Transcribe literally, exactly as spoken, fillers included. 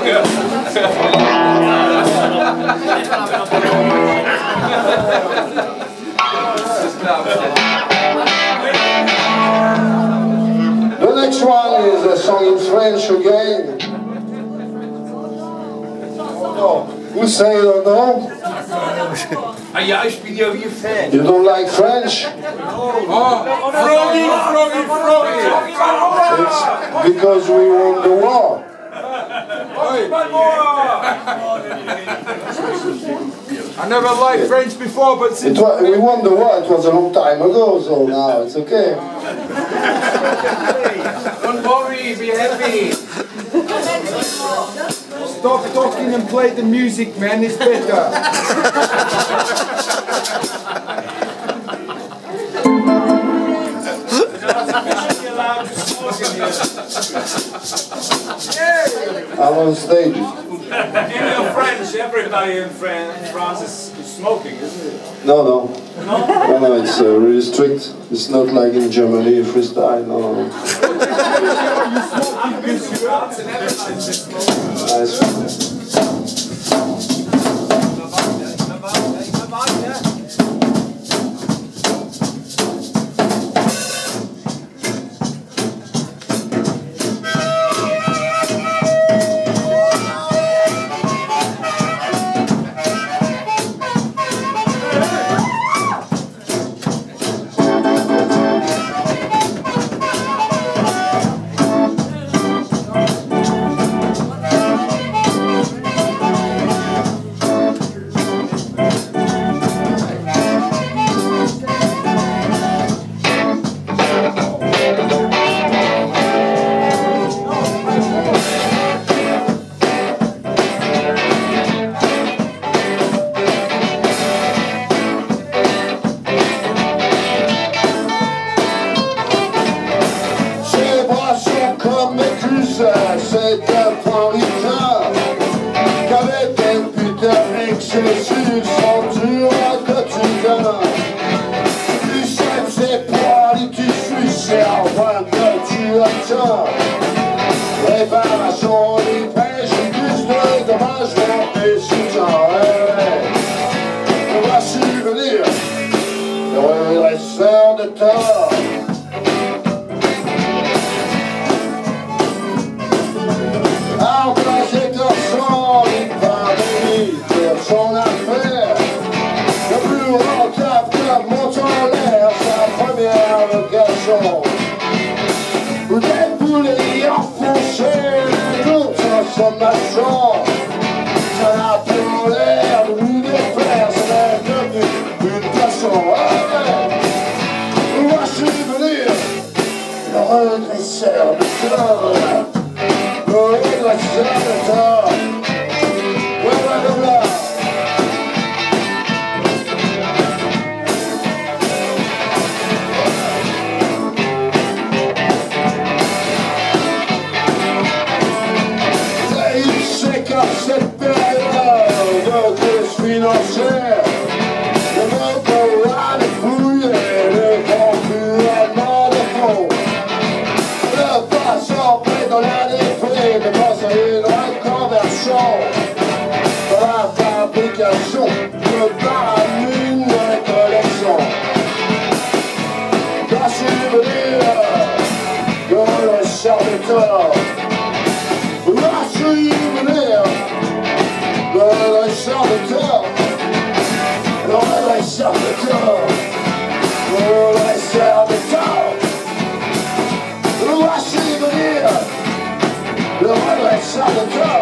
The next one is a song in French again. No. Who say you don't know? Ah ja, ich bin ja wie Fan. You don't like French? Oh, Froggy, Froggy, Froggy. It's because we won the war. I never liked French before, but since It was, we won the war, it was a long time ago, so now it's okay. Don't worry, be happy. Stop talking and play the music, man, it's better. I'm on stage. In French, everybody in France is smoking, isn't it? No, no. No, no, it's uh, really strict. It's not like in Germany, freestyle, no, no. Nice. C'est un Parisien qu'avec un putain excessif ceinture à quotidien. Tu sais ses poils, tu suis cerveau que tu obtiens. Réparation des pêches, juste de dommagement et soutien. On va subvenir le redresseur de tort. Son affaire, le plus rentable club monte en l'air, sa première location. Vous êtes poulés enfoncés, d'autres sont marchands. Ça n'a plus l'air de vous défaire, ça n'est devenu une passion. On va subvenir le redresseur de tort, le redresseur de tort. Cette période de crise financière, le monde a dépouillé le concurrent de fond. Le passant près dans la défait de penser à une reconversion dans la fabrication de baramines de collection. Doit subvenir de le serviteur. Doit subvenir le redresseur de tort, le redresseur de tort, le redresseur de tort. Voici venir le redresseur de tort.